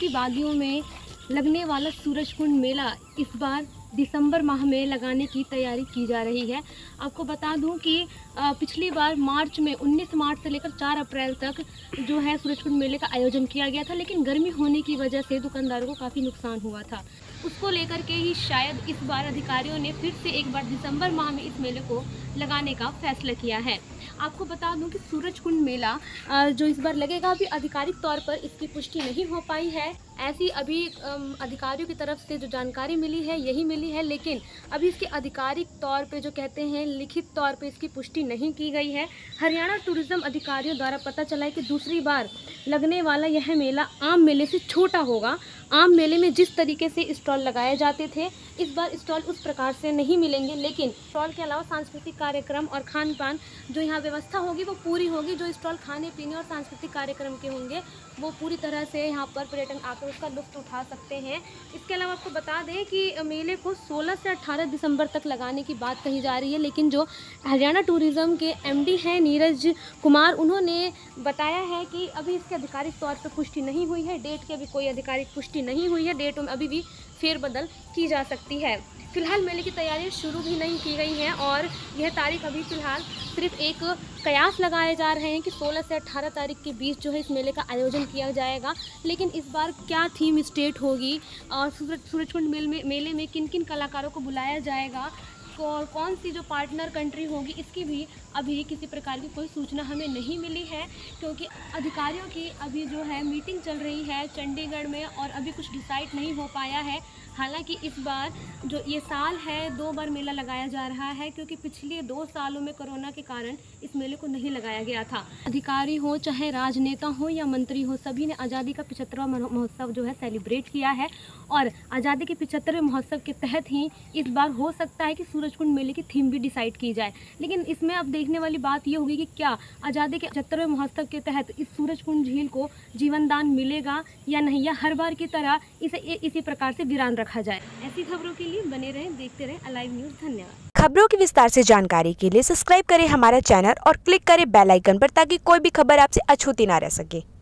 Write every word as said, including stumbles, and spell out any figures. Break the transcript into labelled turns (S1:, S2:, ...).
S1: की वादियों में लगने वाला सूरजकुंड मेला इस बार दिसंबर माह में लगाने की तैयारी की जा रही है। आपको बता दूं कि पिछली बार मार्च में उन्नीस मार्च से लेकर चार अप्रैल तक जो है सूरजकुंड मेले का आयोजन किया गया था, लेकिन गर्मी होने की वजह से दुकानदारों को काफ़ी नुकसान हुआ था। उसको लेकर के ही शायद इस बार अधिकारियों ने फिर से एक बार दिसंबर माह में इस मेले को लगाने का फैसला किया है। आपको बता दूं कि सूरजकुंड मेला जो इस बार लगेगा, अभी आधिकारिक तौर पर इसकी पुष्टि नहीं हो पाई है। ऐसी अभी अधिकारियों की तरफ से जो जानकारी मिली है यही मिली है, लेकिन अभी इसके आधिकारिक तौर पे जो कहते हैं लिखित तौर पे इसकी पुष्टि नहीं की गई है। हरियाणा टूरिज्म अधिकारियों द्वारा पता चला है कि दूसरी बार लगने वाला यह मेला आम मेले से छोटा होगा। आम मेले में जिस तरीके से स्टॉल लगाए जाते थे, इस बार स्टॉल उस प्रकार से नहीं मिलेंगे, लेकिन स्टॉल के अलावा सांस्कृतिक कार्यक्रम और खान पान जो यहाँ व्यवस्था होगी वो पूरी होगी। जो स्टॉल खाने पीने और सांस्कृतिक कार्यक्रम के होंगे वो पूरी तरह से यहाँ पर पर्यटन आकर उसका लुत्फ उठा सकते हैं। इसके अलावा आपको बता दें कि मेले को सोलह से अठारह दिसंबर तक लगाने की बात कही जा रही है, लेकिन जो हरियाणा टूरिज्म के एमडी हैं नीरज कुमार, उन्होंने बताया है कि अभी इसके आधिकारिक तौर पर पुष्टि नहीं हुई है। डेट की अभी कोई आधिकारिक पुष्टि नहीं हुई है, डेट में अभी भी फेरबदल की जा सकती है। फिलहाल मेले की तैयारियां शुरू भी नहीं की गई हैं और यह तारीख अभी फ़िलहाल सिर्फ एक कयास लगाए जा रहे हैं कि सोलह से अठारह तारीख के बीच जो है इस मेले का आयोजन किया जाएगा। लेकिन इस बार क्या थीम स्टेट होगी और सूरजकुंड मेले में मेले में किन किन कलाकारों को बुलाया जाएगा और कौन सी जो पार्टनर कंट्री होगी, इसकी भी अभी किसी प्रकार की कोई सूचना हमें नहीं मिली है, क्योंकि अधिकारियों की अभी जो है मीटिंग चल रही है चंडीगढ़ में और अभी कुछ डिसाइड नहीं हो पाया है। हालांकि इस बार जो ये साल है दो बार मेला लगाया जा रहा है, क्योंकि पिछले दो सालों में कोरोना के कारण इस मेले को नहीं लगाया गया था। अधिकारी हो चाहे राजनेता हो या मंत्री हो, सभी ने आज़ादी का पिछहत्तरवां महोत्सव जो है सेलिब्रेट किया है और आज़ादी के पिछहत्तरवें महोत्सव के तहत ही इस बार हो सकता है कि सूरजकुंड मेले की थीम भी डिसाइड की जाए। लेकिन इसमें अब देखने वाली बात ये होगी कि क्या आज़ादी के पचहत्तरवें महोत्सव के तहत इस सूरजकुंड झील को जीवन दान मिलेगा या नहीं, या हर बार की तरह इसे इसी प्रकार से वीरान रखा जाए। ऐसी खबरों के लिए बने रहें, देखते रहें अलाइव न्यूज़। धन्यवाद।
S2: खबरों की विस्तार से जानकारी के लिए सब्सक्राइब करें हमारा चैनल और क्लिक करें बेल आइकन पर, ताकि कोई भी खबर आपसे अछूती ना रह सके।